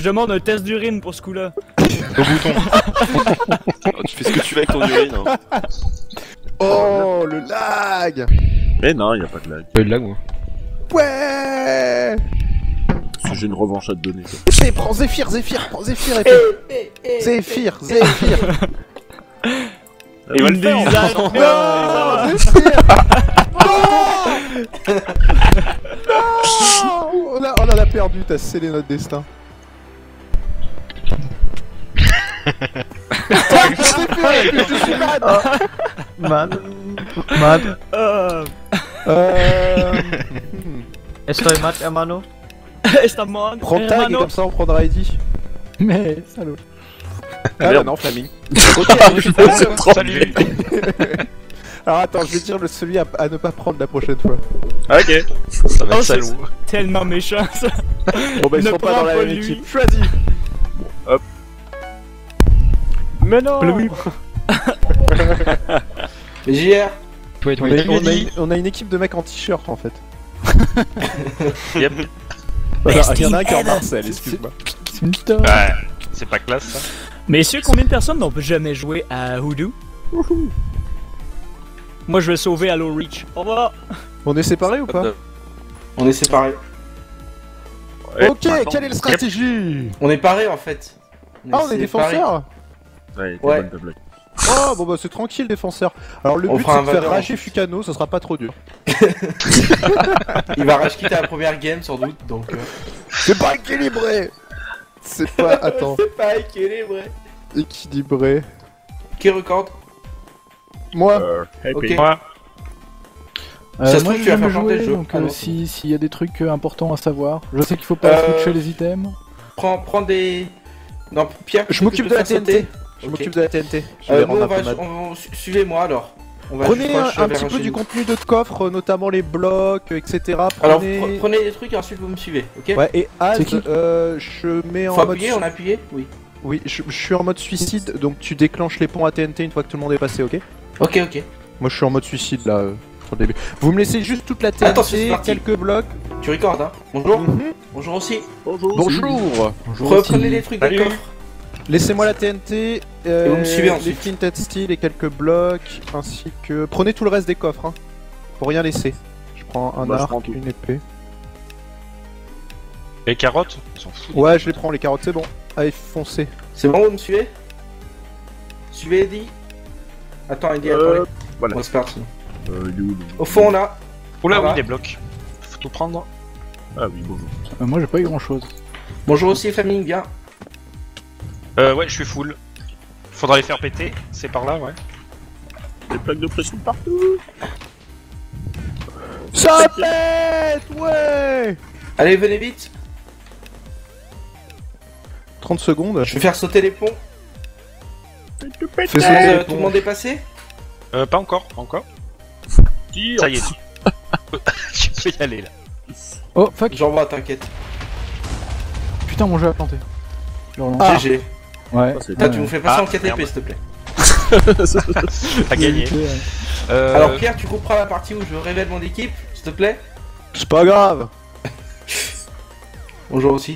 Je demande un test d'urine pour ce coup-là. Au bouton. Oh, tu fais ce que tu veux avec ton urine. Hein. Oh, le lag. Mais non, y a pas de lag. Pas eu de lag, moi. Ouais. Si j'ai une revanche à te donner. Épée, prends Zéphyr, prends Zéphyr, épée. Zéphyr. Et une dévisage. Non, Zéphyr. Non. On en a perdu, t'as scellé notre destin. Zéphyr, je suis mad. Mad. Estoy mad, hermano. Estamon. Prends tag et comme ça on prendra ID. Mais, salaud. Ah bah non, Flaming. Salut. Alors attends, je vais dire celui à ne pas prendre la prochaine fois. Ok. Ça va Oh, être c'est salaud. tellement méchant ça. Bon bah ils Ne sont pas prends dans la pas même lui. équipe. Choisis. Hop. Mais non. JR. Toi et toi, On a une équipe de mecs en t-shirt en fait. Yep. Voilà, il y en a un qui est en Marcel, excuse-moi. C'est une star. Ouais, c'est pas classe ça. Messieurs, combien de personnes n'ont jamais joué à Hoodoo? Moi je vais sauver Halo Reach. Au revoir. On est séparés ou pas? On est séparés. Ok, quelle est la stratégie? On est parés en fait. Ah, on est défenseurs? Ouais, t'es Ouais. bonne ta blague. Oh, bon bah c'est tranquille, défenseur. Alors le On but fera c'est un de faire Valorant. rager Fukano, ça sera pas trop dur. Il va rage quitter la première game sans doute donc. C'est pas équilibré! C'est pas. Attends, C'est pas équilibré. équilibré. Qui recorde? Moi? Ok. Moi, Ça se Moi trouve, j'ai tu vas jamais faire planter joué, le jeu. donc Ah non, s'il y a des trucs importants à savoir. Je sais qu'il faut pas switcher les items. Prends des. Non, Pierre. Je m'occupe de la faire sauter. TNT. Je m'occupe de la TNT. Je vais Nous, rendre on un peu va, mad. suivez-moi alors. On va Prenez juste rush un vers petit peu chez du nous. contenu de coffre, notamment les blocs, etc. Alors Prenez... prenez des trucs et ensuite vous me suivez, ok? Ouais, et Az, C'est qui je mets en Faut mode... appuyer, on a appuyé? Oui. Oui, je suis en mode suicide, donc tu déclenches les ponts à TNT une fois que tout le monde est passé, ok? Ok, ok. Moi je suis en mode suicide là, sur le début. Vous me laissez juste toute la TNT, Attention, c'est parti. quelques blocs. Tu recordes, hein? Bonjour. Mhm. Bonjour aussi. Bonjour. Reprenez les trucs Salut. des coffres. Laissez-moi la TNT, Et vous me suivez les ensuite. flint and steel et quelques blocs, ainsi que... Prenez tout le reste des coffres, hein. Faut rien laisser. Je prends un Bah, je arc, prends tout. une épée. les carottes, ils s'en foutent. Ouais, je les prends, les carottes, c'est bon. Allez, foncez. C'est bon, vous me suivez? Suivez Eddie. Attends, Eddie, attendez. voilà. On se part. Il est où, le- Au fond, on a. Oula, Voilà. oui, des blocs. Faut tout prendre. Ah oui, bonjour. Moi j'ai pas eu grand chose. Bonjour aussi, famille, viens. Ouais, je suis full. Faudra les faire péter, c'est par là, ouais. Des plaques de pression partout. Ça pète, ouais. Allez, venez vite. 30 secondes. Je vais faire sauter les ponts. Fais sauter les Tout le ponts. monde est passé? Pas encore, pas encore. Tire. Ça y est, tu peux y aller là. Oh fuck. J'envoie, t'inquiète. Putain, mon jeu a planté. Je relance. Ah. GG. Ouais. Ah, c'est Là, tu nous fais passer Ah, en 4 épées, merde. s'il te plaît. T'as gagné. Alors, Pierre, tu couperas la partie où je révèle mon équipe, s'il te plaît. C'est pas grave. Bonjour aussi.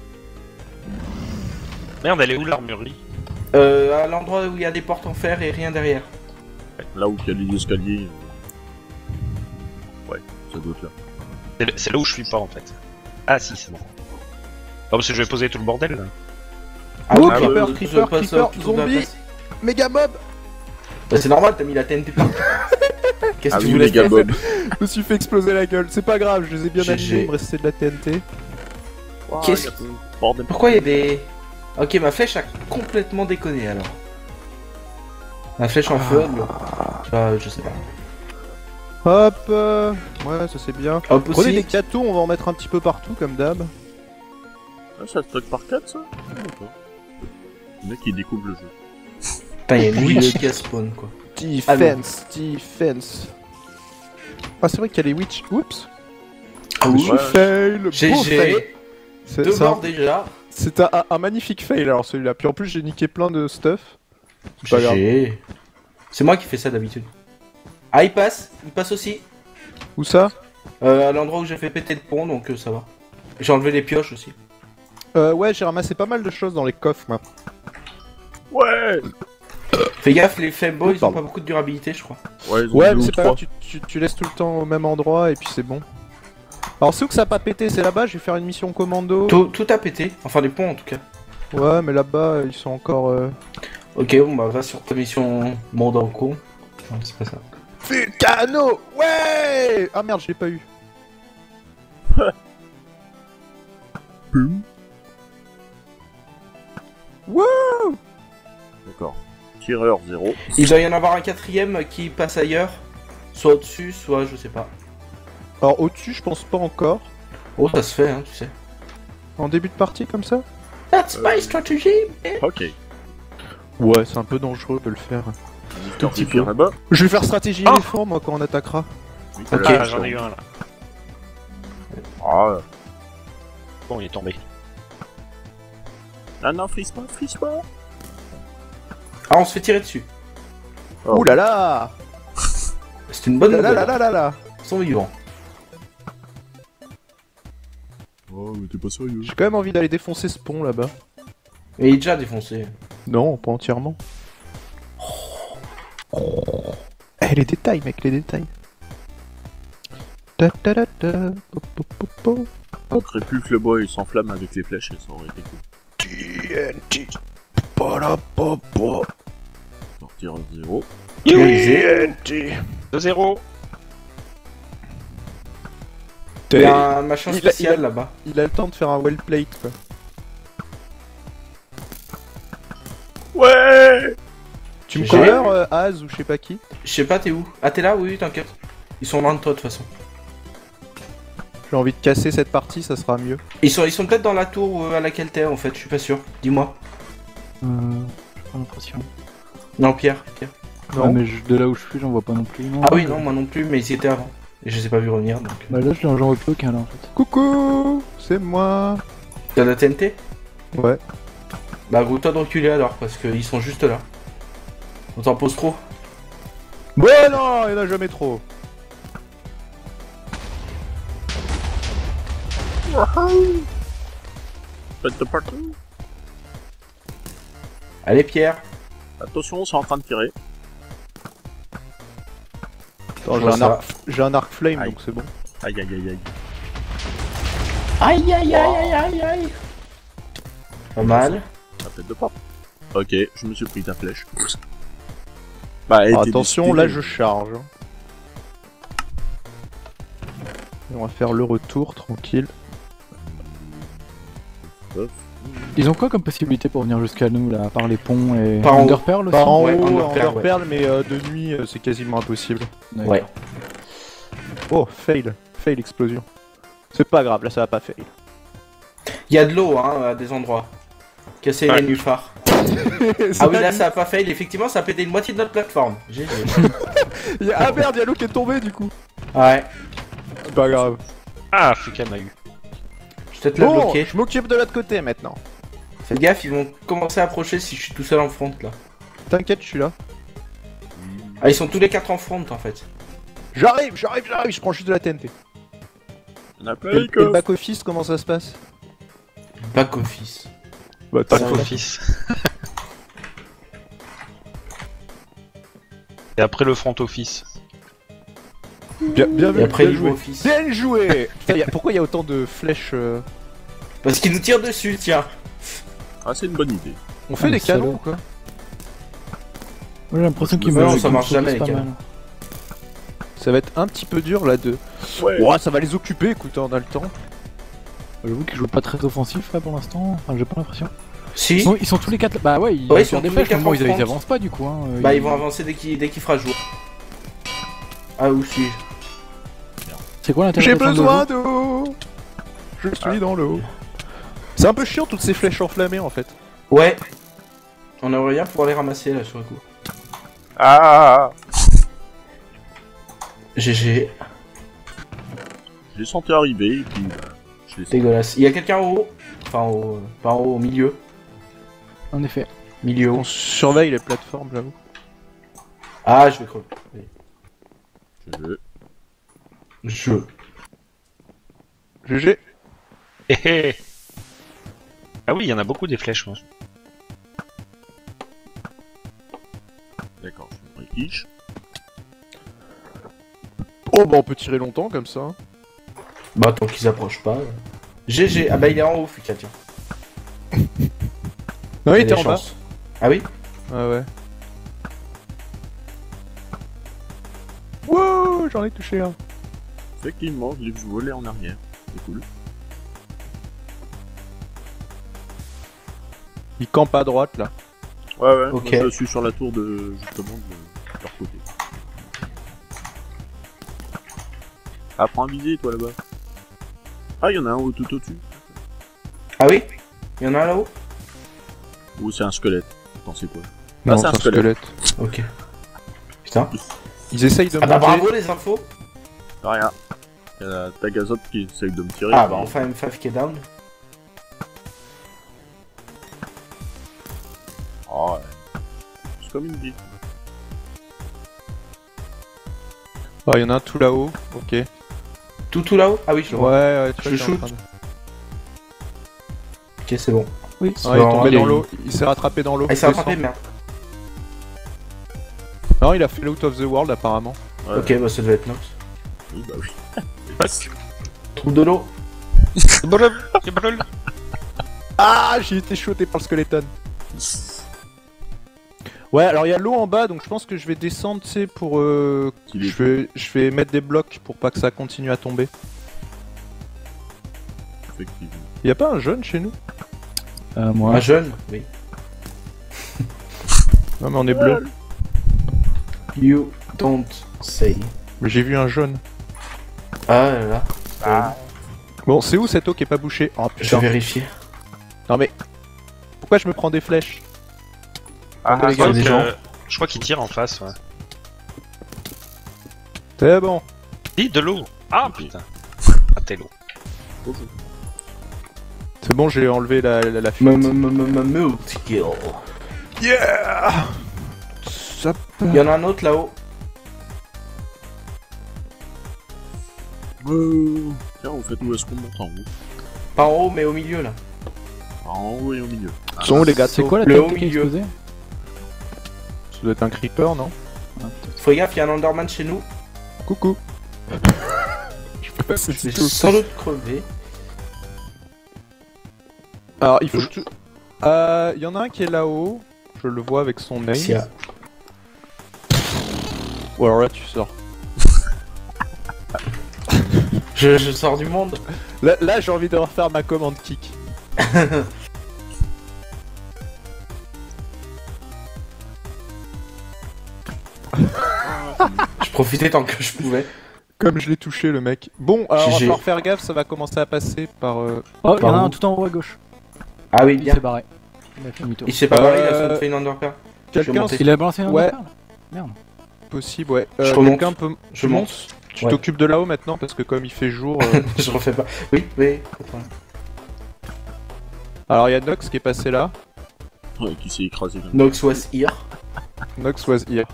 Merde, elle est où l'armurerie? À l'endroit où il y a des portes en fer et rien derrière. Là où il y a les escaliers. Ouais, ça doit être là. C'est là où je suis pas en fait. Ah si, c'est bon. Non, parce que je vais poser tout le bordel là. Ah Oh, oui, creeper, je creeper, passe creeper, tout dans la zombie. place. Méga mob. Bah, c'est normal, t'as mis la TNT partout. Qu'est-ce Ah que tu oui, voulais méga faire? bob. Je me suis fait exploser la gueule. C'est pas grave, je les ai bien GG. allumés, il me restait de la TNT. Qu'est-ce- Bordel. Pourquoi il y a des... Ok, ma flèche a complètement déconné alors. Ma flèche en feu, je sais pas. Hop, ouais, ça c'est bien. Hop Prenez aussi. des gâteaux, on va en mettre un petit peu partout comme d'hab. Ah, ça se truc par 4 ça Ah, d'accord. Le mec il découvre le jeu. Putain, il y a une witch qui a spawn quoi. Defense, defense. Ah, c'est vrai qu'il y a les witch. Oups. Ah Je oui. fail, beau fail. GG. C'est Deux c'est morts un, déjà. c'est un magnifique fail alors celui-là. Puis en plus j'ai niqué plein de stuff. C'est pas grave. GG. C'est moi qui fais ça d'habitude. Ah, il passe aussi. Où ça? À l'endroit où j'ai fait péter le pont, donc ça va. J'ai enlevé les pioches aussi. Ouais, j'ai ramassé pas mal de choses dans les coffres, moi. Ouais. Fais gaffe, les flambeaux ils ont Pardon. pas beaucoup de durabilité, je crois. Ouais, ils ont Ouais, deux mais ou c'est pas trois. grave, tu laisses tout le temps au même endroit et puis c'est bon. Alors, c'est où que ça a pas pété? C'est là-bas, je vais faire une mission commando. Tout a pété, enfin les ponts en tout cas. Ouais, mais là-bas, ils sont encore. Ok, bon bah va sur ta mission monde en con. Non, c'est pas ça. Vulcano! Ouais! Ah merde, je l'ai pas eu. Boum. Wouh! D'accord. Tireur 0. Il doit y en avoir un quatrième qui passe ailleurs. Soit au-dessus, soit je sais pas. Alors, au-dessus, je pense pas encore. Oh, ça se fait, hein, tu sais. En début de partie, comme ça? That's my strategy! Ok. Ouais, c'est un peu dangereux de le faire. Victor petit Zephyr peu. là-bas. Je vais faire stratégie éléphant, moi, quand on attaquera. Nicolas, Ok. Ah, j'en ai eu un là. Ah, Bon, il est tombé. non, frise pas. Ah, on se fait tirer dessus. Oh. Ouh là là! C'est une bonne Là nouvelle. là là là là! Ils sont vivants. Oh, mais t'es pas sérieux. J'ai quand même envie d'aller défoncer ce pont là-bas. Et il est déjà défoncé. Non, pas entièrement. Eh, les détails, mec, les détails. Ta ta ta ta, po, po, po, po. On crée plus que le bois il s'enflamme avec les flèches et ça aurait été cool. TNT. Para, pa, pa. Sortir 0. TNT. 2-0. Il y a un machin Il a- spécial il a- là-bas. Il a le temps de faire un well plate, quoi. Ouais. Tu me J'ai- cover, Az ou je sais pas qui? Je sais pas, t'es où? Ah, t'es là? Oui, t'inquiète. Ils sont loin de toi de toute façon. J'ai envie de casser cette partie, ça sera mieux. Ils sont peut-être dans la tour à laquelle t'es en fait, je suis pas sûr. Dis-moi. J'ai pas l'impression. Non, Pierre. Non. Ouais, mais de là où je suis, j'en vois pas non plus. Ah oui, non, moi non plus, mais ils y étaient avant. Et je les ai pas vus revenir donc. Bah là, j'en vois plus aucun là en fait. Coucou, c'est moi. T'as la TNT? Ouais. Bah, groupe-toi de reculer alors, parce qu'ils sont juste là. On t'en pose trop. Ouais, non, il y en a jamais trop. Faites de partout. Allez, Pierre. Attention, c'est en train de tirer. Attends, Je vois ça. j'ai un arc flame, Aïe. donc c'est bon. Aïe aïe aïe aïe. Aïe aïe aïe aïe aïe aïe. Pas mal. La tête de porte. Ok, je me suis pris ta flèche. Bah, elle Ah, était attention, décidée. là je charge. Et on va faire le retour, tranquille. Ils ont quoi comme possibilité pour venir jusqu'à nous là, à part les ponts et Par en haut. Underpearl aussi? Par en Ouais, haut, Underpearl, en Underpearl, mais de nuit c'est quasiment impossible. D'accord. Ouais. Oh, fail explosion. C'est pas grave, là ça va pas fail. Il y a de l'eau, hein, à des endroits. Casser Ouais. les nénuphars. Ah oui, là ça a pas fail, effectivement, ça a pété une moitié de notre plateforme. GG. Ah merde, y'a l'eau qui est tombée du coup. Ouais. Pas grave. Ah, Fuka m'a eu. Je vais peut-être la Bon, bloquer. je m'occupe de l'autre côté maintenant. Faites gaffe, ils vont commencer à approcher si je suis tout seul en front là. T'inquiète, je suis là. Ah, ils sont tous les 4 en front en fait. J'arrive, je prends juste de la TNT. On a plein Et les le coffres. back office, comment ça se passe? Back office. Bah, Pas Ça de va. office. Et après le front office. bien vu, Et après bien le joué. office. Bien joué. Putain, pourquoi il y a autant de flèches Parce qu'ils nous tirent dessus, tiens. Ah, c'est une bonne idée. On fait Ah, des le salaud. canons ou quoi? Moi, j'ai l'impression qu'ils Non, me ça marche qu'ils me jamais, focusent les pas canons. mal. Ça va être un petit peu dur là de... Ouais. Ouais, ça va les occuper, écoute, on a le temps. J'avoue qu'ils jouent pas très offensif là pour l'instant. Enfin, j'ai pas l'impression. Si. Ils sont tous les 4 Bah ouais, ils Ouais, ils sont des tous les flèches, quatre mais bon, en ils front. avancent pas du coup. Hein. Bah, ils vont avancer dès qu'il fera jour. Ah, où suis-je? C'est quoi J'ai l'interprétation besoin d'eau. Je suis dans l'eau. C'est un peu chiant toutes ces flèches enflammées en fait. Ouais. On aimerait bien pouvoir les ramasser là sur le coup. Ah. GG. Je les sentais arriver et puis je les Dégueulasse. Il y a quelqu'un en haut. Enfin, en haut, pas en haut, au milieu. En effet. Milieu haut. On surveille les plateformes, j'avoue. Ah, je vais crever. Oui. je... Je. GG. Hé hé. Ah oui, il y en a beaucoup des flèches, moi. D'accord, je vais ish. Oh bah on peut tirer longtemps comme ça. Hein. Bah tant qu'ils s'approchent pas. GG. Ah bah il est en haut, Fuka, tiens. Non, il a était des en bas. chances. Ah oui? Ah ouais. Wow, j'en ai touché un. Effectivement, je l'ai vu voler en arrière. C'est cool. Il campe à droite là. Ouais, ouais, Ok. moi, je suis sur la tour de, justement, de leur côté. Ah, prends un visé, toi, là-bas. Ah, il y en a un tout au-dessus. Ah oui? Il y en a un là-haut? Ou c'est un squelette. Vous pensez quoi? Non, c'est un squelette. Ok. Putain. Ils essayent de Ah bah monter. bravo les infos. Rien. Il y a Tagazot qui essaye de me tirer. Ah bah enfin M5 qui est down. Oh, ouais. C'est comme une vie. Ah, il y en a un tout là-haut. Ok. Tout là-haut? Ah oui, je le vois. Ouais, tu Je vois, il est en shoot. train de- Ok, c'est bon. Oui. Ah, il est Non, tombé il- dans l'eau. Il s'est rattrapé dans l'eau. Ah, il s'est Descend. rattrapé, merde. Non, il a fait l'out of the world apparemment. Ouais, Ok, bah ça devait être Nox. oui, bah oui. Trouve de l'eau. C'est brûle. Ah, j'ai été shooté par le skeleton. Ouais, alors il y a l'eau en bas, donc je pense que je vais descendre, tu sais, pour... Qu'il est- je vais mettre des blocs pour pas que ça continue à tomber. Effectivement. Y a pas un jeune chez nous? Moi. Un jeune? Oui. Non mais on est bleu. You don't say. Mais j'ai vu un jaune. Ah là là. Bon, c'est où cette eau qui est pas bouchée? Oh Je putain. vais vérifier. Non mais... Pourquoi je me prends des flèches? Ah, les gars, des gens. Je crois qu'il tire en face, ouais. C'est bon. Dis, de l'eau. Ah, putain. Ah, t'es l'eau. C'est bon, j'ai enlevé la fuite. Multi-kill. Yeah. Hop. Il y en a un autre là-haut. Tiens, en fait, où est-ce qu'on monte en haut? Pas en haut, mais au milieu là. En haut et au milieu. Ils sont où les gars? C'est quoi la Le tête haut qui a milieu. explosé? Ça doit être un creeper, non? Fais gaffe, il y a un Enderman chez nous. Coucou. Je peux pas Je vais sans doute crever. Alors, il faut que tu... Il y en a un qui est là-haut. Je le vois avec son name. S'il y a- Ou alors là, tu sors. Je sors du monde. Là j'ai envie de refaire ma commande kick. Je profitais tant que je pouvais. Comme je l'ai touché, le mec. Bon, alors on va GG. falloir faire gaffe, ça va commencer à passer par... Oh, il y en a Par un où? tout en haut à gauche. Ah oui, Il bien. s'est barré. Il a fait demi-tour. Il s'est pas barré, il a fait une underpair. Je vais Quelqu'un monter. Il a balancé un Ouais. underpair, là. Merde. possible, ouais. Je remonte. Quelqu'un peut... Je Tu monte. montes. Tu Ouais. t'occupes de là-haut maintenant, parce que comme il fait jour... Je refais pas. Oui, oui. Alors il y a Nox qui est passé là. Ouais, qui s'est écrasé. Là. Nox was here. Nox was here.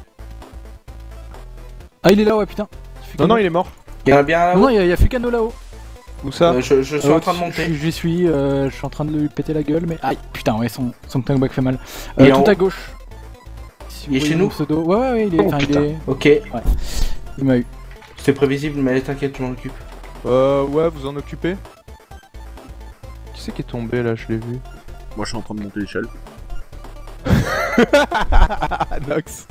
Ah, il est là, ouais, putain. Non, non, il est mort. Il y en a bien Non, là-haut. il y a Fukano là-haut. Où ça? Je suis en train de monter. J'y suis, je suis en train de lui péter la gueule, mais aïe, putain, ouais, son knockback fait mal. Il est en Tout haut. à gauche. Si Il est vous chez voyez nous mon pseudo. Ouais, ouais, ouais, il est. Oh enfin, il putain. est. Ok. Il m'a eu. C'était prévisible, mais t'inquiète, je m'en occupe. Ouais, vous en occupez? Qui c'est qui est tombé là? Je l'ai vu. Moi, je suis en train de monter l'échelle. Nox.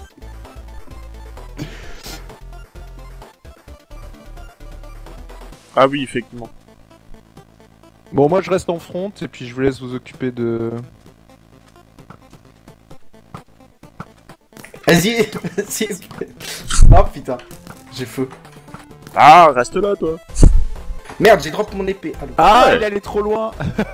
Ah oui, effectivement. Bon, moi je reste en front et puis je vous laisse vous occuper de... Vas-y, vas-y. Oh putain, j'ai feu. Ah, reste là, toi. Merde, j'ai drop mon épée. Allô. Ah, Ouais. il allait trop loin.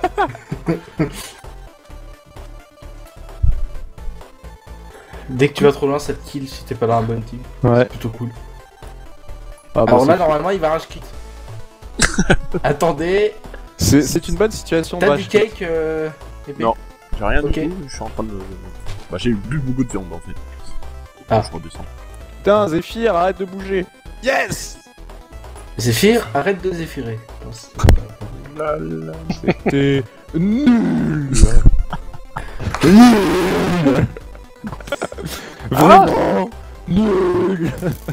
Dès que tu vas trop loin, ça te kill si t'es pas dans la bonne team. Ouais. C'est plutôt cool. Ah, bah, Alors là, c'est- normalement, il va rage quit. Attendez, c'est une bonne situation de t'as du rage. cake épée. Non. J'ai rien Ok. du tout, je suis en train de... Bah, j'ai bu beaucoup de viande, en fait. Ah. Je redescends. Putain, Zephyr, arrête de bouger. Yes. Zéphyr, arrête de zéphyrer. C'était Nul. Nul. Vraiment nul.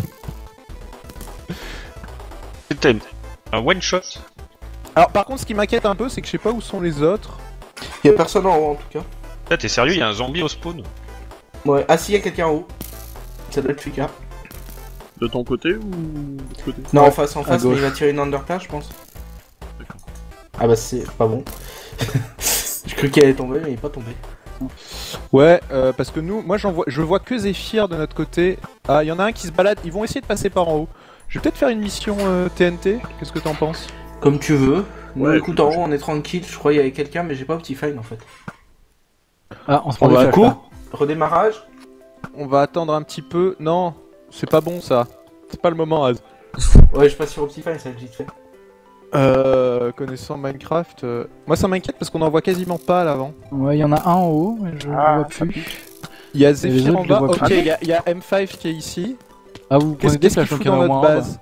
C'était un one shot. Alors par contre, ce qui m'inquiète un peu, c'est que je sais pas où sont les autres. Y'a personne en haut en tout cas. Là, t'es sérieux, il y a un zombie au spawn. Ouais, ah si, y'a quelqu'un en haut. Ça doit être Fika. De ton côté ou de l'autre côté? Non, en face, mais gauche. il va tirer une underclash, je pense. Ah bah c'est pas bon. J'ai cru qu'elle allait tomber, mais il est pas tombé. Ouais, parce que moi je vois que Zephyr de notre côté. Ah, il y en a un qui se balade, ils vont essayer de passer par en haut. Je vais peut-être faire une mission TNT, qu'est-ce que t'en penses? Comme tu veux. Nous, Ouais, écoute, en haut, on est tranquille. Je crois qu'il y avait quelqu'un, mais j'ai pas Optifine en fait. Ah, on se prend On des va flashs, coup. là. Redémarrage. On va attendre un petit peu. Non, c'est pas bon ça. C'est pas le moment, Az. Ouais, je passe sur Optifine, ça vite fait. Connaissant Minecraft, moi ça m'inquiète parce qu'on en voit quasiment pas à l'avant. Ouais, il y en a un en haut, mais je le vois plus. Il y a les Zephyr autres, en je les bas, vois ok, plus. il y a M5 qui est ici. Ah, vous prenez des Qu'est-ce qu'il flashs, donc fout il y en dans a au notre moins un, base?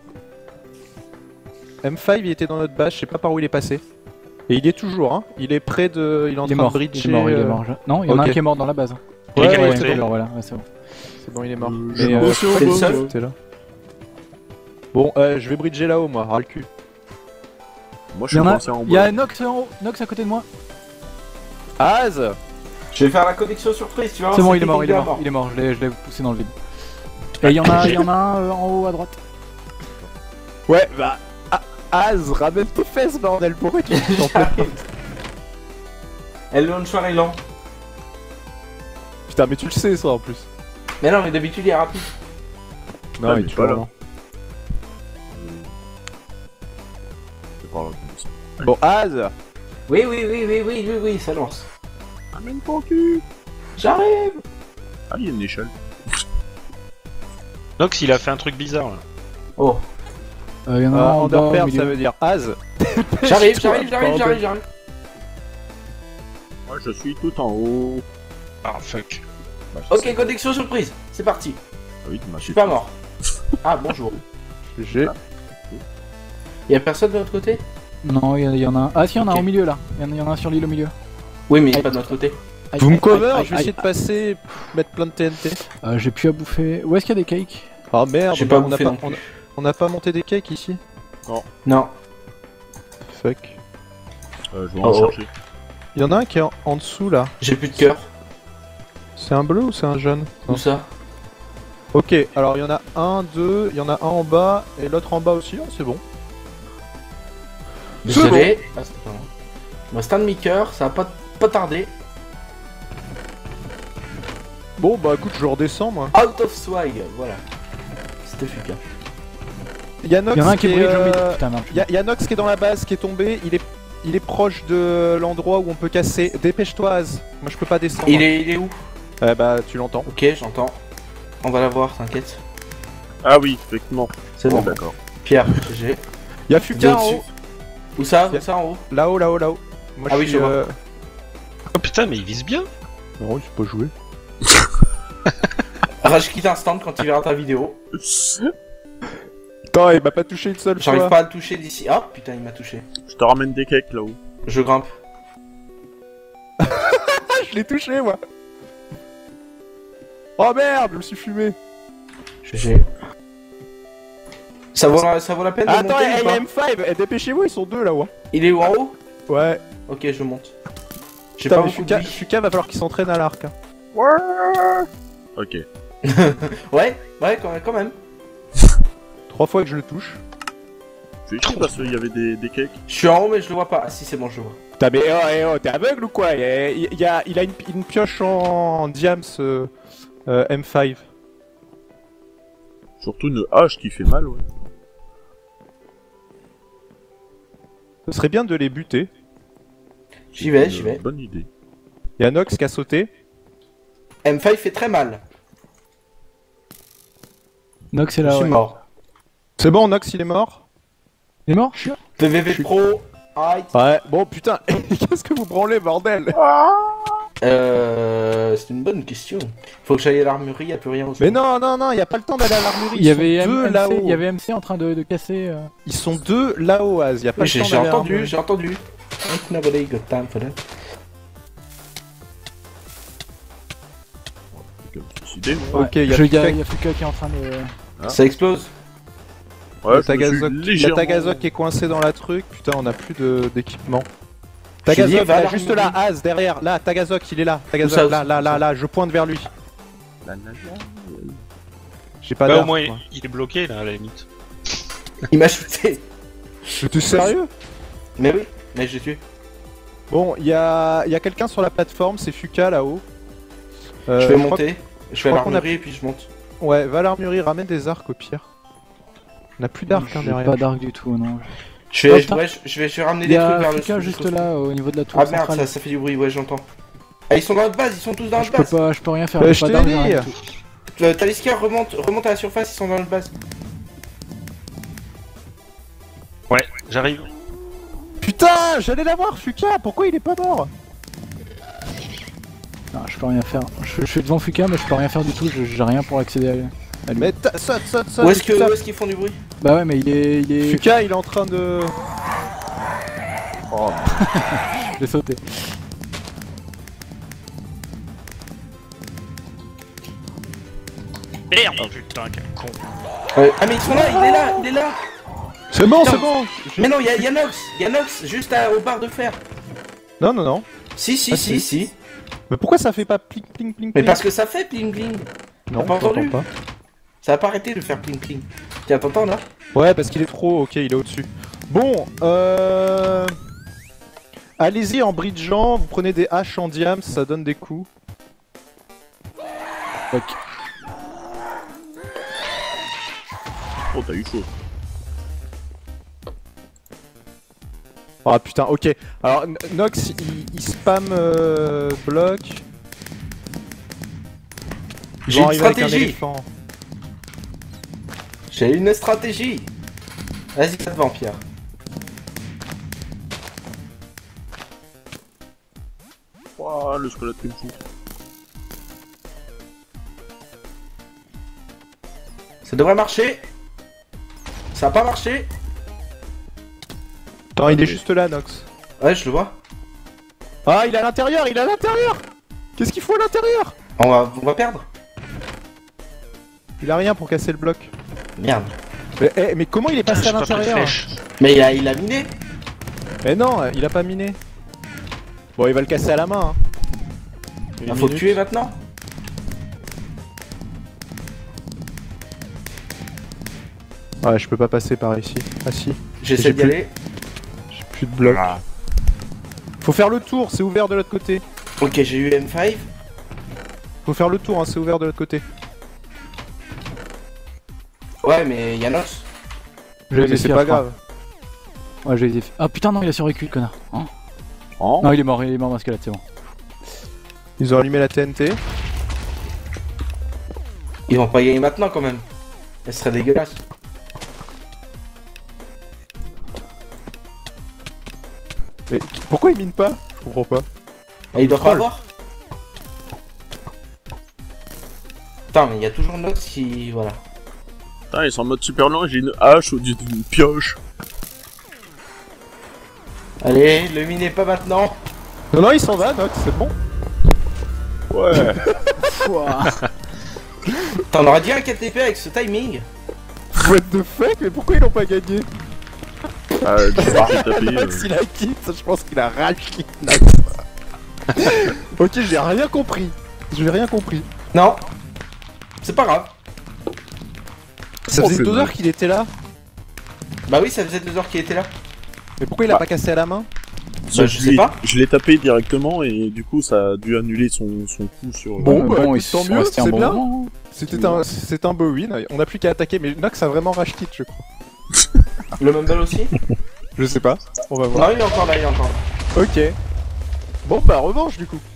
M5 il était dans notre base, je sais pas par où il est passé. Et il est toujours, hein. Il est près de. Il est en Il est train mort, de bridger. il est mort, il est mort. Non, il y en a ok. un qui est mort dans la base. Il est Ouais, quel ouais, côté c'est bon. Voilà, ouais, c'est bon. C'est bon, il est mort. je Mais, pense c'est le seul. t'es là. Bon, je vais bridger là-haut, moi, ras le cul. Moi Il je y suis en a, coincé en il y a bas. Nox en haut, Nox à côté de moi. Az. Je vais faire la connexion surprise, tu vois. C'est bon, il est mort, il est mort, je l'ai poussé dans le vide. Et il y en a un en haut à droite. Ouais, bah. Az, ramène tes fesses, bordel, pourquoi tu t'en fais? Elle launcher est lent. Putain, mais tu le sais, ça en plus. Mais non, mais d'habitude il est rapide. Non, Ah, mais mais tu pas vois, là. non. C'est par là comme ça. Bon, Az. Oui, ça lance. Amène ton cul. J'arrive. Ah, il y a une échelle. Nox, il a fait un truc bizarre là. Oh, Il y en a un en bas au Underperm, milieu. ça veut dire Az. j'arrive. Moi je suis tout en haut. Ah fuck. Bah, je sais. Ok, connexion surprise. C'est parti. Ah oui, tu m'as Je suis pas mort. Ah, bonjour. J'ai. Y'a personne de l'autre côté? Non, il y en a un. Ah si, il y en a un Ok. au milieu là. Il y en a un sur l'île au milieu. Oui, mais il est pas de notre côté. Aïe, Vous me aïe, cover, aïe, je vais aïe, essayer de passer, mettre plein de TNT. J'ai plus à bouffer. Où est-ce qu'il y a des cakes? Ah merde, J'ai pas on a bouffé pas, non plus. on a pas monté des cakes ici. Non. Fuck. Je vais Oh, en oh. chercher. Il y en a un qui est en dessous là. J'ai plus de cœur. C'est un bleu ou c'est un jaune? Où ça? Ok, alors il y en a un, deux, il y en a un en bas et l'autre en bas aussi, oh, c'est bon. Désolé. Ah, c'était pas moi. Il me reste un demi-cœur, ça va pas tarder. Bon bah écoute, je redescends moi. Out of swag, voilà. C'était efficace. Il y a Nox Il y en a un qui est, brille au milieu. Putain, merde. il y a Nox qui est dans la base, qui est tombé, il est proche de l'endroit où on peut casser. Dépêche-toi Az, moi je peux pas descendre. Il est où? Bah tu l'entends. Ok, j'entends. On va la voir, t'inquiète. Ah oui, effectivement. C'est bon. D'accord. Pierre, GG. Il y a Fuka en Au-dessus. haut. Où ça en haut? Là-haut, là-haut, là-haut. Moi Ah oui, je vois. Oh putain, mais il vise bien. Non, il faut pas jouer. Rage quitte instant quand il verra ta vidéo. Putain, il m'a pas touché une seule J'arrive fois. pas à le toucher d'ici. Ah putain, il m'a touché. Je te ramène des cakes là-haut. Je grimpe. Ah, je l'ai touché moi. Oh merde, je me suis fumé. GG. Ça vaut la peine de Attends, monter ou il y pas? a M5, dépêchez-vous, ils sont deux là-haut. Il est où en haut? Ouais. Ok, je monte. J'ai Putain, pas mais beaucoup de vie. Fuka va falloir qu'il s'entraîne à l'arc. Hein. Ok. Ouais, quand même. 3 fois que je le touche. C'est écrit parce qu'il y avait des cakes. Je suis en haut, mais je le vois pas. Ah si, c'est bon, je le vois. Putain, mais t'es aveugle ou quoi? Il a une pioche en diams M5. Surtout une hache qui fait mal, ouais. Ce serait bien de les buter. J'y vais, Une j'y vais. Bonne idée. Il y a Nox qui a sauté. M5 fait très mal. Nox est Je là, suis ouais. mort. C'est bon, Nox il est mort. Il est mort? PVV Pro. Aïe. Ouais, bon putain, qu'est-ce que vous branlez, bordel? C'est une bonne question. Faut que j'aille à l'armurerie, y'a plus rien au sol. Mais non, y a pas le temps d'aller à l'armurerie. Il y avait deux MC, là-haut. il y avait MC en train de casser. Ils sont deux là-haut, Az. Y a pas Oui, le temps j'ai d'aller à entendu, l'armurerie. j'ai entendu. Ain't nobody got time for that. suicidé. Ok, il y a y Fuka- a Fuka qui est en train de. Ça explose. Ouais, le Tagazok, il y a Tagazok qui est coincé dans la truc. Putain, on a plus d'équipement. Tagazok, va là, là, juste il- là, Az, derrière. Là, Tagazok, il est là. Où Tagazok, ça, là, je pointe vers lui. J'ai pas Bah, d'arme. au moins, moi. il est bloqué là, à la limite. Il m'a shooté. T'es sérieux? Mais oui, mais j'ai tué. Bon, il y a quelqu'un sur la plateforme, c'est Fuka là-haut. Je vais crois monter. Je vais à crois qu'on a- l'armurerie et puis je monte. Ouais, va à l'armurerie, ramène des arcs au pire. On a plus d'arcs hein, J'ai derrière. pas d'arc du tout, non. Je vais, Oh, putain. ouais, je vais ramener Il y des trucs a vers le Fuka le juste sous-sol. là, au niveau de la tour Ah merde, centrale. ça fait du bruit, ouais, j'entends. Ah, ils sont dans notre base, ils sont tous dans notre base. Je peux rien faire, je j'ai pas t'ai d'arc, dit. rien du tout. Talisker, remonte à la surface, ils sont dans notre base. Ouais, j'arrive. Putain, j'allais l'avoir, Fuka, pourquoi il est pas mort? Non, je peux rien faire. Je suis devant Fuka, mais je peux rien faire du tout, j'ai rien pour accéder à lui. Mais saute. Où est-ce qu'ils font du bruit? Bah ouais, mais il est. Fuka, il est en train de... J'ai sauté. Merde, putain, quel con. Ah mais ils sont là, il est là. C'est bon, Putain. c'est bon. Mais non, il y a Nox, juste au bar de fer. Non. Si, Ah, si. si. Mais pourquoi ça fait pas pling pling pling? Mais parce que ça fait pling pling. non, t'as pas j'entends entendu pas. Ça a pas arrêté de faire pling pling. Tiens, t'entends là? Ouais, parce qu'il est trop... Ok, il est au-dessus. Bon, allez-y en bridgeant, vous prenez des haches en diams, ça donne des coups. Ok. Oh, t'as eu chaud. Ah putain, ok. Alors, Nox, il spam bloc. Ils J'ai vont une arriver avec un stratégie. éléphant. J'ai une stratégie. Vas-y, ça devant, Pierre. Oh, le squelette qui me fout. Ça devrait marcher. Ça a pas marché. Attends, il est juste là, Nox. Ouais, je le vois. Ah, il est à l'intérieur, Qu'est-ce qu'il faut à l'intérieur? On va perdre. Il a rien pour casser le bloc. Merde. Mais comment il est passé à J'ai pas pris de l'intérieur? flèche. Mais il a miné. Mais non, il a pas miné. Bon, il va le casser à la main. Hein. Il faut le tuer maintenant. Ouais, je peux pas passer par ici. Ah si, J'essaie J'ai d'y plus- aller. j'ai plus de bloc. Ah. Faut faire le tour, c'est ouvert de l'autre côté. Ok, j'ai eu M5. Faut faire le tour, hein, c'est ouvert de l'autre côté. Ouais, mais il y a Nox. J'ai Mais c'est pas grave. Ouais, j'ai les... Ah putain, non, il a survécu, le connard. Hein Oh. Non, il est mort dans ce cas-là, c'est bon. Ils ont allumé la TNT. Ils vont pas gagner maintenant quand même. Ce serait dégueulasse. Mais pourquoi ils minent pas? Je comprends pas. Ah, ils doivent pas avoir. Putain, mais il y a toujours Nox qui... Voilà. Putain, ils sont en mode super lent, j'ai une hache au lieu d'une pioche. Allez, le minez pas maintenant. Non, il s'en va, Nox, c'est bon. Ouais. T'en aurais dit un 4 TP avec ce timing. What the fuck? Mais pourquoi ils l'ont pas gagné? Ah, j'ai pas tapé. Nox, il a quitte, je pense qu'il a rage quitte, Nox. Ok, j'ai rien compris. Non. C'est pas grave. Ça Oh, faisait c'est 2 vrai. heures qu'il était là. Bah oui, ça faisait 2 heures qu'il était là. Mais pourquoi il a pas cassé à la main? Bah, je sais pas. Je l'ai tapé directement et du coup ça a dû annuler son coup sur. Bon, bah, écoute, ils tant sont mieux, restés un c'est bon bien. moment. C'est un beau win, on a plus qu'à attaquer, mais Nox a vraiment rage quitte, je crois. Le Mumble aussi. Je sais pas, on va voir. Non, il est encore là, Ok. Bon bah revanche du coup.